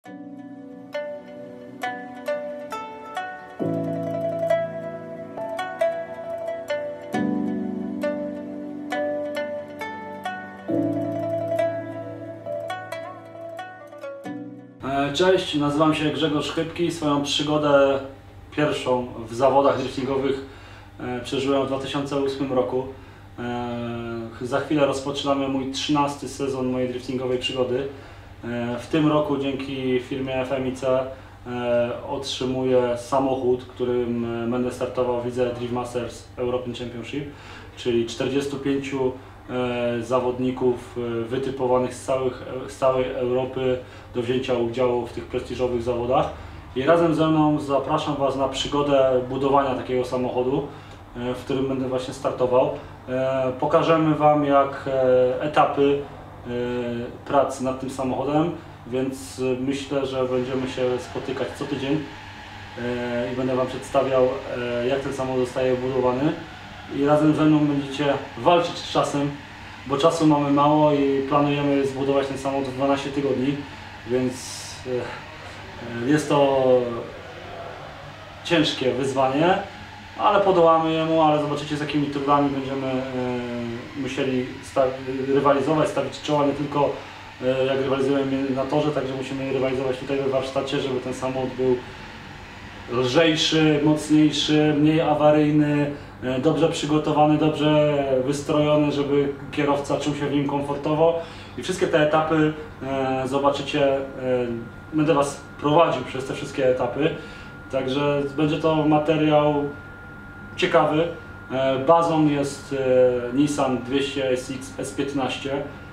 Cześć, nazywam się Grzegorz Chybki. Swoją przygodę pierwszą w zawodach driftingowych przeżyłem w 2008 roku. Za chwilę rozpoczynamy mój 13. sezon mojej driftingowej przygody. W tym roku dzięki firmie FMIC otrzymuję samochód, którym będę startował w lidze Drift Masters European Championship, czyli 45 zawodników wytypowanych z całej Europy do wzięcia udziału w tych prestiżowych zawodach. I razem ze mną zapraszam Was na przygodę budowania takiego samochodu, w którym będę właśnie startował. Pokażemy Wam jak etapy prac nad tym samochodem, więc myślę, że będziemy się spotykać co tydzień i będę Wam przedstawiał, jak ten samochód zostaje budowany. I razem ze mną będziecie walczyć z czasem, bo czasu mamy mało i planujemy zbudować ten samochód w 12 tygodni, więc jest to ciężkie wyzwanie, ale podołamy jemu, ale zobaczycie, z jakimi trudami będziemy musieli rywalizować, stawić czoła nie tylko jak rywalizujemy na torze, także musimy rywalizować tutaj we warsztacie, żeby ten samochód był lżejszy, mocniejszy, mniej awaryjny, dobrze przygotowany, dobrze wystrojony, żeby kierowca czuł się w nim komfortowo. I wszystkie te etapy zobaczycie, będę Was prowadził przez te wszystkie etapy, także będzie to materiał ciekawy. Bazą jest Nissan 200SX S15,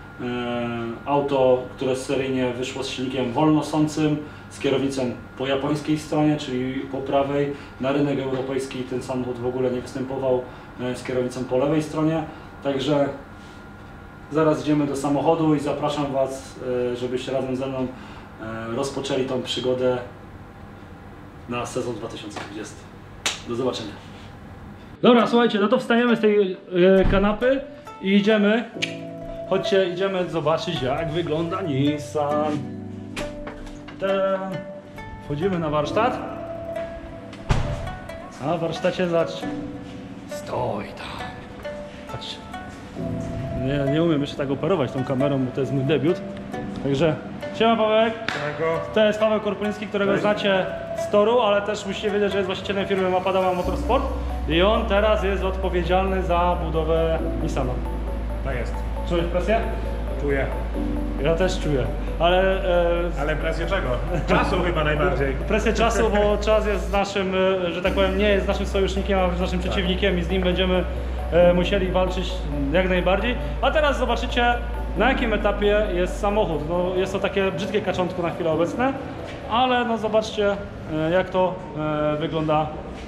auto, które seryjnie wyszło z silnikiem wolnosącym, z kierownicą po japońskiej stronie, czyli po prawej. Na rynek europejski ten samochód w ogóle nie występował, z kierownicą po lewej stronie. Także zaraz idziemy do samochodu i zapraszam Was, żebyście razem ze mną rozpoczęli tą przygodę na sezon 2020. Do zobaczenia. Dobra, słuchajcie, no to wstajemy z tej kanapy i idziemy. Chodźcie, idziemy zobaczyć, jak wygląda Nissan. Wchodzimy na warsztat. A w warsztacie zobaczcie. Stoi tam. Patrzcie. Nie umiem jeszcze tak operować tą kamerą, bo to jest mój debiut. Także siema Pawełek. To jest Paweł Korpuliński, którego znacie z toru, ale też musicie wiedzieć, że jest właścicielem firmy Mapadała Motorsport. I on teraz jest odpowiedzialny za budowę Nissana. Tak jest. Czujesz presję? Czuję. Ja też czuję, ale... Ale presję czego? Czasu chyba najbardziej. Presję czasu, bo czas jest naszym, że tak powiem, nie jest naszym sojusznikiem, a naszym przeciwnikiem i z nim będziemy musieli walczyć jak najbardziej. A teraz zobaczycie, na jakim etapie jest samochód. No, jest to takie brzydkie kaczątko na chwilę obecne, ale no zobaczcie, jak to wygląda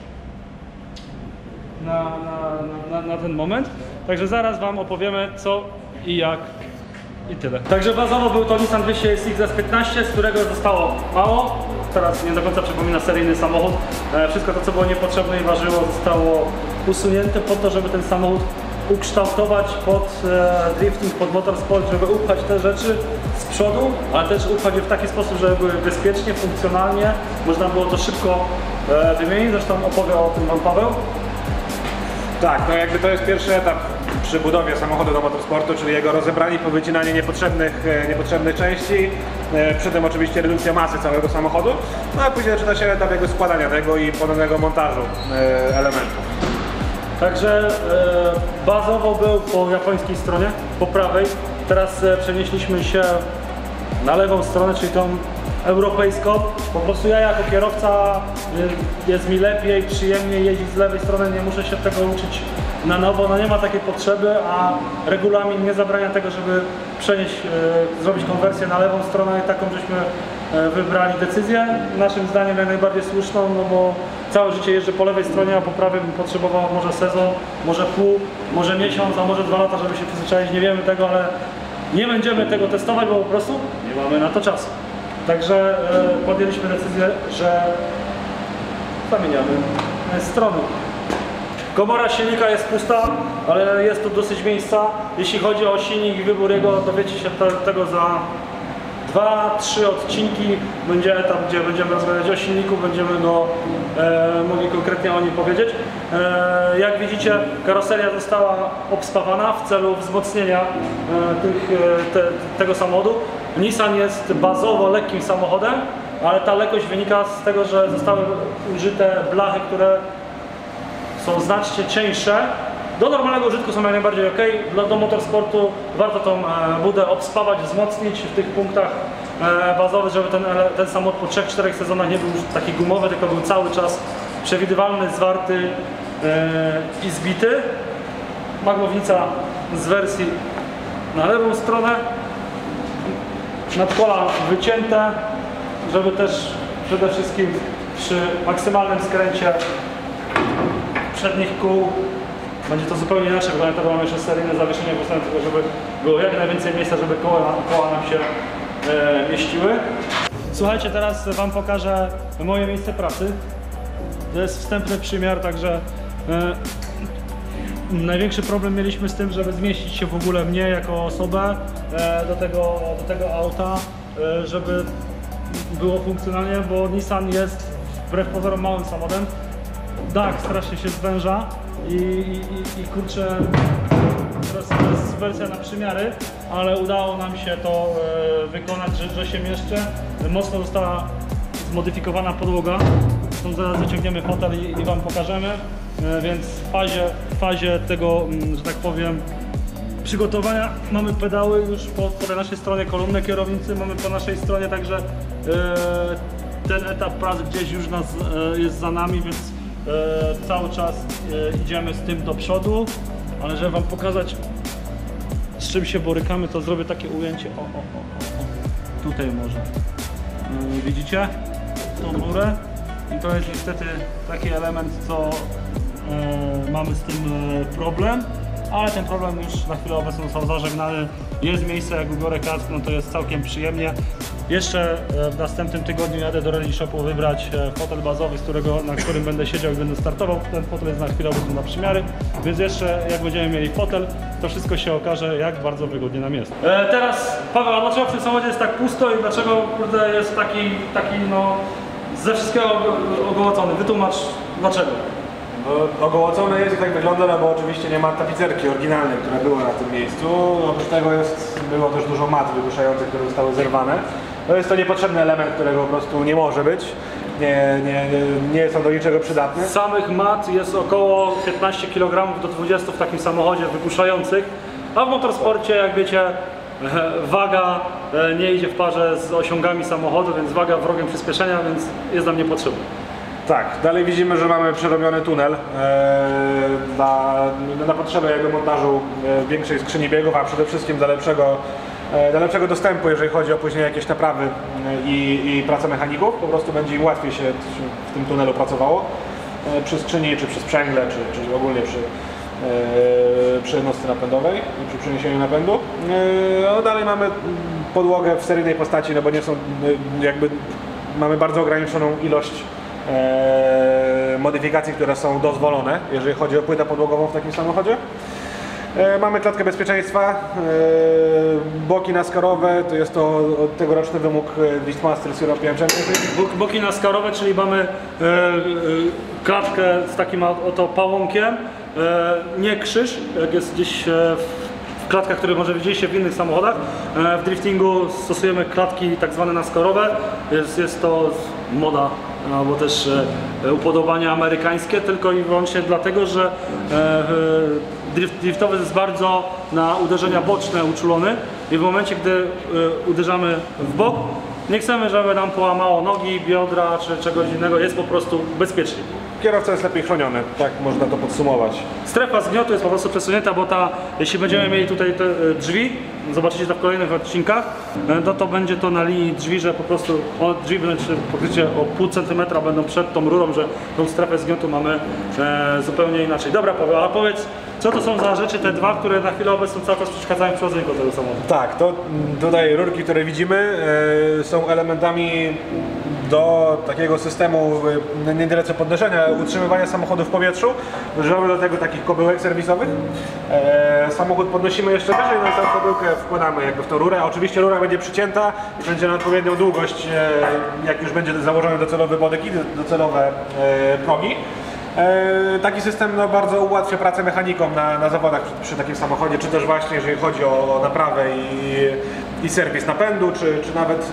na ten moment. Także zaraz Wam opowiemy co i jak i tyle. Także bazowo był to Nissan 200SX S15, z którego zostało mało. Teraz nie do końca przypomina seryjny samochód. Wszystko to, co było niepotrzebne i ważyło, zostało usunięte po to, żeby ten samochód ukształtować pod drifting, pod motorsport, żeby upchać te rzeczy z przodu, ale też upchać je w taki sposób, żeby były bezpiecznie, funkcjonalnie. Można było to szybko wymienić, zresztą opowie o tym Wam Paweł. Tak, no jakby to jest pierwszy etap przy budowie samochodu do motorsportu, czyli jego rozebranie i powycinanie niepotrzebnych części, przy tym oczywiście redukcja masy całego samochodu, no a później zaczyna się etap jakby składania tego i ponownego montażu elementów. Także bazowo był po japońskiej stronie, po prawej. Teraz przenieśliśmy się na lewą stronę, czyli tą europejską. Po prostu ja jako kierowca jest mi lepiej, przyjemniej jeździć z lewej strony, nie muszę się tego uczyć na nowo, no nie ma takiej potrzeby, a regulamin nie zabrania tego, żeby zrobić konwersję na lewą stronę i taką żeśmy wybrali decyzję, naszym zdaniem jak najbardziej słuszną, no bo całe życie jeżdżę po lewej stronie, a po prawej bym potrzebował może sezon, może pół, może miesiąc, a może 2 lata, żeby się przyzwyczaić, nie wiemy tego, ale nie będziemy tego testować, bo po prostu nie mamy na to czasu. Także podjęliśmy decyzję, że zamieniamy strony. Komora silnika jest pusta, ale jest tu dosyć miejsca. Jeśli chodzi o silnik i wybór jego, dowiecie się tego za 2-3 odcinki będzie etap, gdzie będziemy rozmawiać o silniku, będziemy go mogli konkretnie o nim powiedzieć. Jak widzicie, karoseria została obspawana w celu wzmocnienia tego samochodu. Nissan jest bazowo lekkim samochodem, ale ta lekkość wynika z tego, że zostały użyte blachy, które są znacznie cieńsze. Do normalnego użytku są jak najbardziej ok. Do motorsportu warto tą budę obspawać, wzmocnić w tych punktach bazowych, żeby ten samochód po 3-4 sezonach nie był już taki gumowy, tylko był cały czas przewidywalny, zwarty i zbity. Maglownica z wersji na lewą stronę, nadkola wycięte, żeby też przede wszystkim przy maksymalnym skręcie przednich kół będzie to zupełnie inaczej, bo to mamy jeszcze seryjne zawieszenie postępu, tylko żeby było jak najwięcej miejsca, żeby koła nam się mieściły. Słuchajcie, teraz Wam pokażę moje miejsce pracy. To jest wstępny przymiar, także największy problem mieliśmy z tym, żeby zmieścić się w ogóle mnie jako osobę do tego auta, żeby było funkcjonalnie, bo Nissan jest wbrew pozorom małym samochodem. Dach strasznie się zwęża i kurczę, teraz to jest wersja na przymiary, ale udało nam się to wykonać, że się mieszczę. Mocno została zmodyfikowana podłoga, stąd zaraz wyciągniemy fotel i Wam pokażemy, więc w fazie tego, że tak powiem, przygotowania mamy pedały już po tej naszej stronie, kolumnę kierownicy mamy po naszej stronie, także ten etap prac gdzieś już jest za nami, więc cały czas idziemy z tym do przodu, ale żeby Wam pokazać, z czym się borykamy, to zrobię takie ujęcie, tutaj może, widzicie tą rurę i to jest niestety taki element, co mamy z tym problem, ale ten problem już na chwilę obecną został zażegnany, jest miejsce, jak ubiorę kask, no to jest całkiem przyjemnie. Jeszcze w następnym tygodniu jadę do Rally Shopu wybrać fotel bazowy, na którym będę siedział i będę startował. Ten fotel jest na chwilę obecną na przymiary, więc jeszcze jak będziemy mieli fotel, to wszystko się okaże, jak bardzo wygodnie nam jest. Teraz Paweł, a dlaczego w tym samochodzie jest tak pusto i dlaczego kurde, jest taki no ze wszystkiego ogołocony? Wytłumacz dlaczego. No, ogołocone jest i tak wygląda, no bo oczywiście nie ma tapicerki oryginalnej, która była na tym miejscu. Oprócz tego było też dużo mat wygłuszających, które zostały zerwane. No jest to niepotrzebny element, którego po prostu nie może być. Nie są do niczego przydatne. Samych mat jest około 15 kg do 20 w takim samochodzie wygłuszających, a w motorsporcie, jak wiecie, waga nie idzie w parze z osiągami samochodu, więc waga wrogiem przyspieszenia, więc jest nam niepotrzebna. Tak, dalej widzimy, że mamy przerobiony tunel na potrzebę jakby montażu większej skrzyni biegów, a przede wszystkim dla lepszego dostępu, jeżeli chodzi o później jakieś naprawy i pracę mechaników. Po prostu będzie im łatwiej się w tym tunelu pracowało przy skrzyni, czy przy sprzęgle, czy ogólnie przy jednostce napędowej i przy przeniesieniu napędu. No, dalej mamy podłogę w seryjnej postaci, no bo nie są mamy bardzo ograniczoną ilość modyfikacji, które są dozwolone, jeżeli chodzi o płytę podłogową w takim samochodzie. Mamy klatkę bezpieczeństwa, boki naskarowe, to jest to tegoroczny wymóg Driftmasters European Championship. Boki naskarowe, czyli mamy klatkę z takim oto pałąkiem, nie krzyż, jak jest gdzieś w klatkach, które może widzieliście w innych samochodach. W driftingu stosujemy klatki tak zwane naskarowe, jest to moda albo też upodobania amerykańskie, tylko i wyłącznie dlatego, że driftowy jest bardzo na uderzenia boczne uczulony i w momencie, gdy uderzamy w bok, nie chcemy, żeby nam połamało nogi, biodra czy czegoś innego, jest po prostu bezpiecznie. Kierowca jest lepiej chroniony, tak można to podsumować. Strefa zgniotu jest po prostu przesunięta, bo jeśli będziemy mieli tutaj te drzwi, zobaczycie to w kolejnych odcinkach, to będzie to na linii drzwi, że po prostu drzwi będą pokrycie o pół centymetra będą przed tą rurą, że tą strefę zgniotu mamy zupełnie inaczej. Dobra Paweł, a powiedz, co to są za rzeczy, te dwa, które na chwilę obecną cały czas przeszkadzają w przechodzeniu tego samochodu? Tak, to tutaj rurki, które widzimy, są elementami do takiego systemu nie tyle co podnoszenia, utrzymywania samochodu w powietrzu. Używamy do tego takich kobyłek serwisowych. Samochód podnosimy jeszcze wyżej, no i tę kobyłkę wkładamy jakby w tą rurę. Oczywiście rura będzie przycięta i będzie na odpowiednią długość, jak już będzie założony docelowy bodek i docelowe progi. Taki system bardzo ułatwia pracę mechanikom na zawodach przy takim samochodzie, czy też właśnie jeżeli chodzi o naprawę i serwis napędu, czy nawet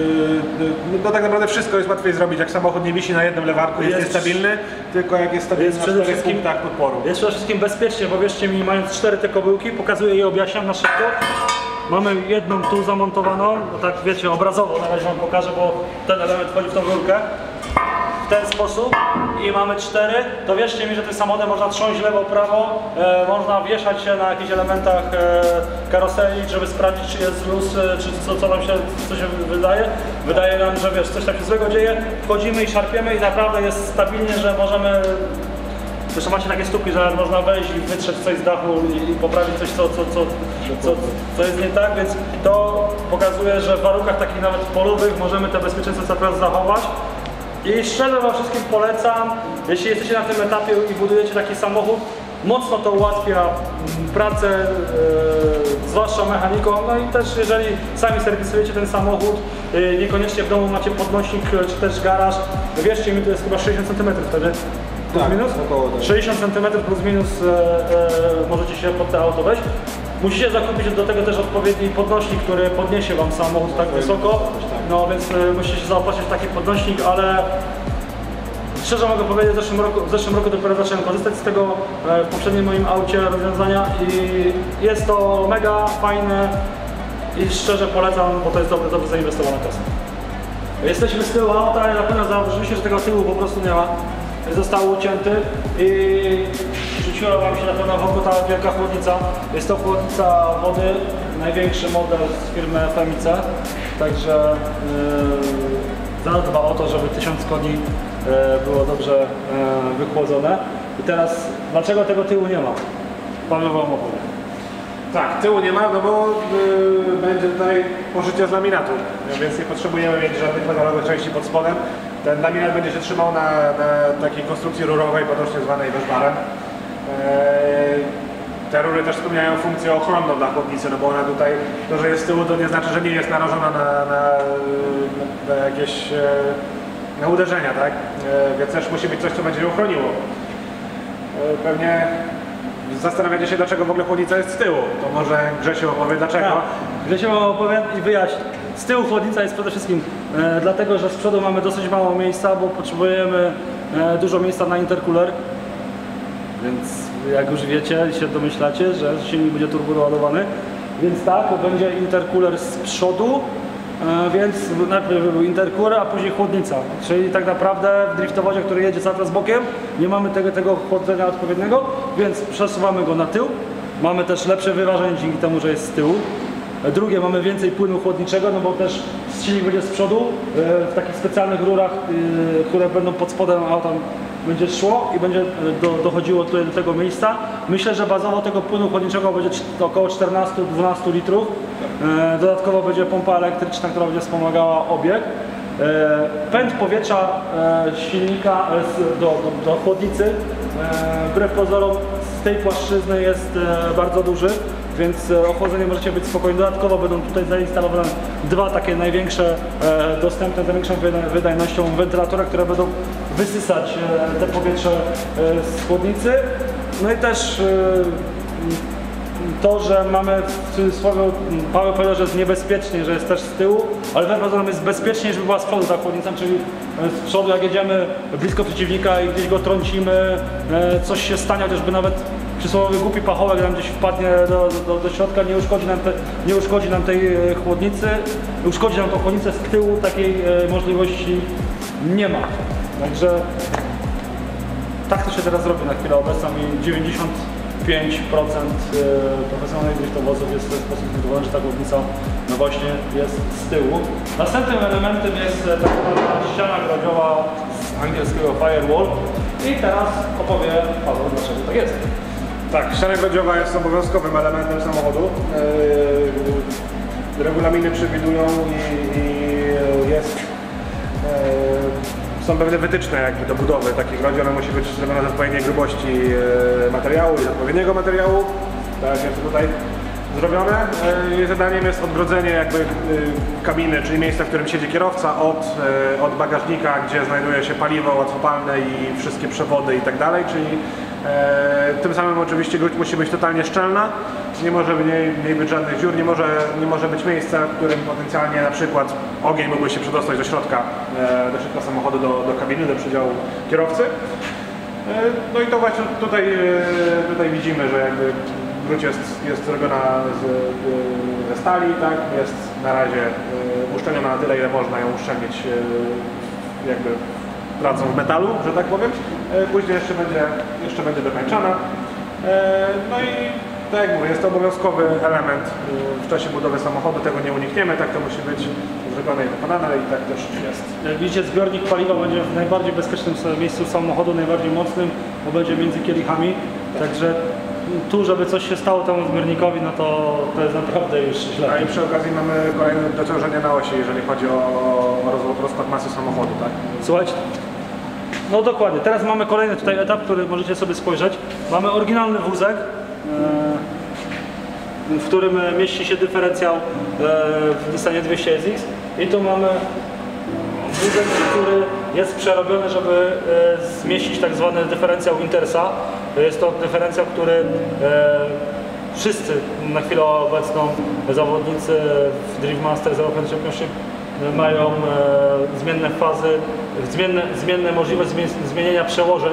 no tak naprawdę wszystko jest łatwiej zrobić, jak samochód nie wisi na jednym lewarku, jest niestabilny, tylko jak jest stabilny na 4 punktach podporu. Jest przede wszystkim bezpiecznie, bo wierzcie mi, mając 4 te kobyłki, pokazuję je, objaśniam na szybko. Mamy jedną tu zamontowaną, no tak wiecie, obrazowo na razie wam pokażę, bo ten element wchodzi w tą rurkę. W ten sposób i mamy 4, to wierzcie mi, że tym samochodem można trząść lewo, prawo, można wieszać się na jakichś elementach karoserii, żeby sprawdzić, czy jest luz, czy co nam się, co się wydaje. Wydaje nam, że wiesz, coś tam się złego dzieje, wchodzimy i szarpiemy i naprawdę jest stabilnie, że możemy. Zresztą macie takie stópki, że można wejść i wytrzeć coś z dachu i poprawić coś, co jest nie tak, więc to pokazuje, że w warunkach takich nawet polowych możemy te bezpieczeństwo cały czas zachować. I szczerze wam wszystkim polecam, jeśli jesteście na tym etapie i budujecie taki samochód, mocno to ułatwia pracę, zwłaszcza mechanikom, no i też jeżeli sami serwisujecie ten samochód, niekoniecznie w domu macie podnośnik czy też garaż, wierzcie mi, to jest chyba 60 cm wtedy. Plus tak, minus? około tego. 60 cm plus minus możecie się pod te auto wejść. Musicie zakupić do tego też odpowiedni podnośnik, który podniesie wam samochód tak wysoko. No więc musicie się zaopatrzyć w taki podnośnik, ale szczerze mogę powiedzieć, w zeszłym roku dopiero zacząłem korzystać z tego w poprzednim moim aucie rozwiązania i jest to mega fajne i szczerze polecam, bo to jest dobrze zainwestowana kasa. Jesteśmy z tyłu auta i na pewno zauważyliście, że tego tyłu po prostu nie ma. Został ucięty i rzuciła wam się na pewno w oko ta wielka chłodnica. Jest to chłodnica wody, największy model z firmy FMIC, także zadba o to, żeby 1000 koni było dobrze wychłodzone. I teraz, dlaczego tego tyłu nie ma? Paweł wam opowie. Tak, tyłu nie ma, no bo będzie tutaj poszycie z laminatu, więc nie potrzebujemy mieć żadnych metalowych części pod spodem. Ten laminat będzie się trzymał na takiej konstrukcji rurowej, potocznie zwanej weszbarem. Te rury też spełniają funkcję ochronną dla chłodnicy, no bo ona tutaj, to że jest z tyłu, to nie znaczy, że nie jest narażona na jakieś na uderzenia, tak? Więc też musi być coś, co będzie ją chroniło. Pewnie zastanawiacie się, dlaczego w ogóle chłodnica jest z tyłu. To może Grzesiu opowie dlaczego. Ja, Grzesiu wam opowie i wyjaśni. Z tyłu chłodnica jest przede wszystkim dlatego, że z przodu mamy dosyć mało miejsca, bo potrzebujemy dużo miejsca na intercooler. Więc jak już wiecie, się domyślacie, że silnik będzie turbo doładowany. Więc tak, będzie intercooler z przodu, więc najpierw był intercooler, a później chłodnica. Czyli tak naprawdę w driftowodzie, który jedzie cały czas bokiem, nie mamy tego chłodzenia odpowiedniego, więc przesuwamy go na tył. Mamy też lepsze wyważenie dzięki temu, że jest z tyłu. Drugie, mamy więcej płynu chłodniczego, no bo też silnik będzie z przodu, w takich specjalnych rurach, które będą pod spodem auta będzie szło i będzie dochodziło tutaj do tego miejsca. Myślę, że bazowo tego płynu chłodniczego będzie około 14-12 litrów. Dodatkowo będzie pompa elektryczna, która będzie wspomagała obieg. Pęd powietrza silnika do chłodnicy, wbrew pozorom z tej płaszczyzny jest bardzo duży, więc ochłodzenie możecie być spokojni. Dodatkowo będą tutaj zainstalowane dwa takie największe, dostępne z największą wydajnością wentylatory, które będą wysysać te powietrze z chłodnicy. No i też to, że mamy w cudzysłowie, Paweł powiedział, że jest niebezpiecznie, że jest też z tyłu, ale wbrew pozorom jest bezpiecznie, żeby była z przodu ta chłodnica, czyli z przodu jak jedziemy blisko przeciwnika i gdzieś go trącimy, coś się stanie, chociażby nawet przysłowiowy głupi pachołek nam gdzieś wpadnie do środka, nie uszkodzi nam tej chłodnicy, uszkodzi nam tą chłodnicę z tyłu, takiej możliwości nie ma. Także tak to się teraz robi na chwilę obecną i 95% profesjonalnych driftowozów jest w ten sposób zbudowany, że ta chłodnica no właśnie jest z tyłu. Następnym elementem jest tak zwana ściana grodziowa z angielskiego firewall i teraz opowie Paweł, dlaczego tak jest. Tak, ściana grodziowa jest obowiązkowym elementem samochodu. Regulaminy przewidują i jest Są pewne wytyczne jakby do budowy takich rodzin, ona musi być zrobiona z odpowiedniej grubości materiału i z odpowiedniego materiału. Tak jest to tutaj zrobione. Jej zadaniem jest odgrodzenie jakby kabiny, czyli miejsca, w którym siedzi kierowca od bagażnika, gdzie znajduje się paliwo łatwopalne i wszystkie przewody i tak dalej, czyli tym samym oczywiście gruć musi być totalnie szczelna, nie może w niej być żadnych dziur, nie może być miejsca, w którym potencjalnie na przykład ogień mógłby się przedostać do środka samochodu, do kabiny, do przedziału kierowcy. No i to właśnie tutaj widzimy, że jakby gruć jest zrobiona ze stali, tak? Jest na razie uszczelniona na tyle, ile można ją uszczelnić jakby pracą w metalu, że tak powiem. Później jeszcze będzie dokończona. No i tak jak mówię, jest to obowiązkowy element w czasie budowy samochodu, tego nie unikniemy, tak to musi być zrobione i wykonane i tak też jest. Jak widzicie, zbiornik paliwa będzie w najbardziej bezpiecznym miejscu samochodu, najbardziej mocnym, bo będzie między kielichami, także tu, żeby coś się stało temu zbiornikowi, no to jest naprawdę już źle. A i przy okazji mamy kolejne dociążenie na osi, jeżeli chodzi o rozkład masy samochodu, tak? Słuchajcie, no dokładnie, teraz mamy kolejny tutaj etap, który możecie sobie spojrzeć. Mamy oryginalny wózek, w którym mieści się dyferencjał w Nissanie 200SX i tu mamy wózek, który jest przerobiony, żeby zmieścić tak zwany dyferencjał Intersa. Jest to dyferencjał, który wszyscy na chwilę obecną zawodnicy w Drift Master Zero Championship mają zmienne fazy, zmienne możliwość zmienienia przełożeń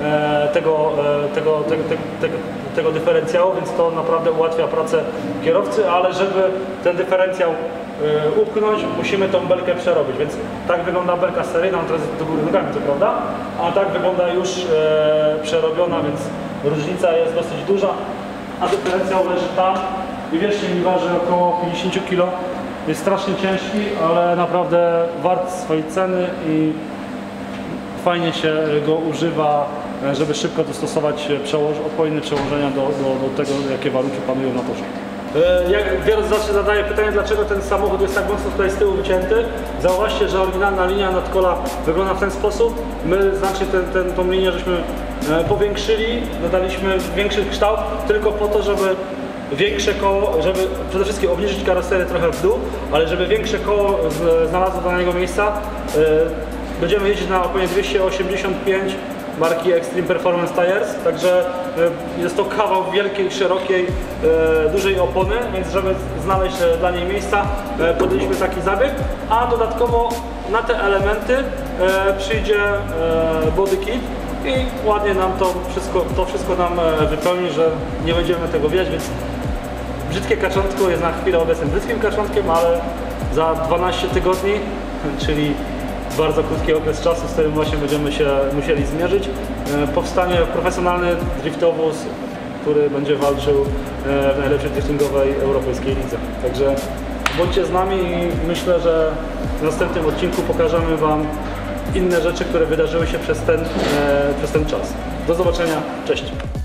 tego dyferencjału, więc to naprawdę ułatwia pracę kierowcy, ale żeby ten dyferencjał upchnąć, musimy tą belkę przerobić, więc tak wygląda belka seryjna, teraz do góry nogami, co prawda, a tak wygląda już przerobiona, więc różnica jest dosyć duża, a dyferencjał leży tam i wierzcie mi, waży około 50 kg, jest strasznie ciężki, ale naprawdę wart swojej ceny i fajnie się go używa, żeby szybko dostosować odpowiednie przełożenia do tego, jakie warunki panują na torze. Jak wiele zawsze zadaje pytanie, dlaczego ten samochód jest tak mocno tutaj z tyłu wycięty. Zauważcie, że oryginalna linia nadkola wygląda w ten sposób. My znacznie tą linię żeśmy powiększyli, dodaliśmy większy kształt, tylko po to, żeby większe koło, żeby przede wszystkim obniżyć karoserię trochę w dół, ale żeby większe koło znalazło danego miejsca. Będziemy jeździć na oponie 285 marki Extreme Performance Tires, także jest to kawał wielkiej, szerokiej, dużej opony, więc żeby znaleźć dla niej miejsca, podjęliśmy taki zabieg, a dodatkowo na te elementy przyjdzie body kit i ładnie nam to wszystko nam wypełni, że nie będziemy tego wijać, więc brzydkie kaczątko jest na chwilę obecną brzydkim kaczątkiem, ale za 12 tygodni, czyli bardzo krótki okres czasu, z którym właśnie będziemy się musieli zmierzyć, powstanie profesjonalny driftowóz, który będzie walczył w najlepszej driftingowej europejskiej lidze. Także bądźcie z nami i myślę, że w następnym odcinku pokażemy Wam inne rzeczy, które wydarzyły się przez ten czas. Do zobaczenia, cześć!